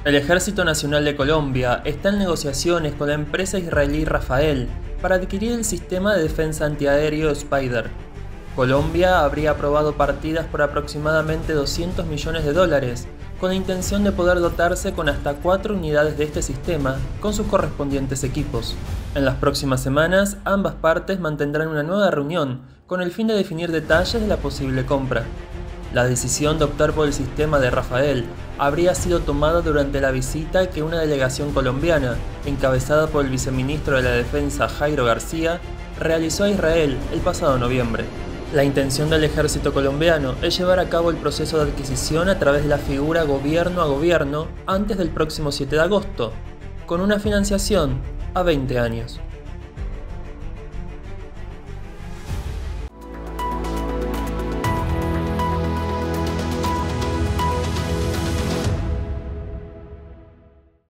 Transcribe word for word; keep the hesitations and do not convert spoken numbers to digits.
El Ejército Nacional de Colombia está en negociaciones con la empresa israelí Rafael para adquirir el sistema de defensa antiaéreo Spider. Colombia habría aprobado partidas por aproximadamente doscientos millones de dólares, con la intención de poder dotarse con hasta cuatro unidades de este sistema, con sus correspondientes equipos. En las próximas semanas, ambas partes mantendrán una nueva reunión, con el fin de definir detalles de la posible compra. La decisión de optar por el sistema de Rafael habría sido tomada durante la visita que una delegación colombiana, encabezada por el viceministro de la Defensa Jairo García, realizó a Israel el pasado noviembre. La intención del ejército colombiano es llevar a cabo el proceso de adquisición a través de la figura gobierno a gobierno antes del próximo siete de agosto, con una financiación a veinte años.